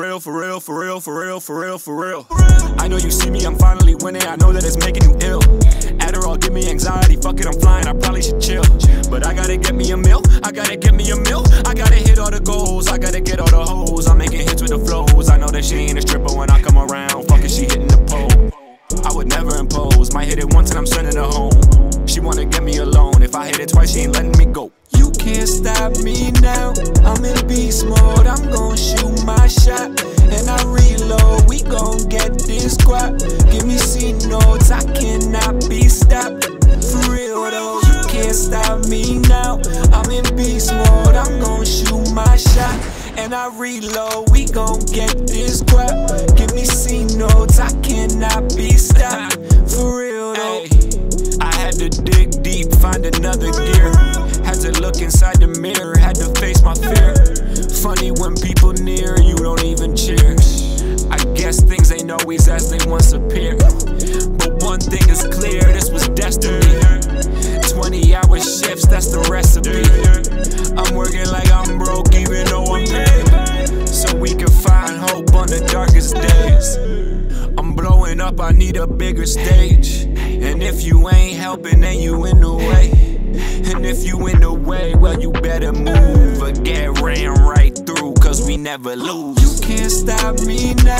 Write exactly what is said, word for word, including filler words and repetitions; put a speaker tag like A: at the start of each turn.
A: real, for real, for real, for real, for real, for real. I know you see me, I'm finally winning. I know that it's making you ill. Adderall, give me anxiety. Fuck it, I'm flying. I probably should chill. But I gotta get me a meal. I gotta get me a meal. I gotta hit all the goals. I gotta get all the hoes. I'm making hits with the flows. I know that she ain't a stripper when I come around. Fuck it, she hitting the pole. I would never impose. Might hit it once and I'm sending her home. She wanna get me alone. If I hit it twice, she ain't letting me go.
B: You can't stop me now. I'm in beast mode. I'm gon' shoot my shot and I reload. We gon' get this guap. Give me C notes. I cannot be stopped. For real though, you can't stop me now. I'm in beast mode. I'm gon' shoot my shot and I reload. We gon' get this guap. Give me C notes. I cannot be stopped. For real though.
A: I had to dig deep, find another gear. Had to look inside the mirror, had to face my fear. Funny when people near, you don't even cheer. I guess things ain't always as they once appear. But one thing is clear, this was destiny. Twenty hour shifts, that's the recipe. I'm working like I'm broke even though I'm paid, so we can find hope on the darkest days. I'm blowing up, I need a bigger stage. And if you ain't helping, then you in the way. And if you in the way, well you better move or get ran right through, cause we never lose.
B: You can't stop me now.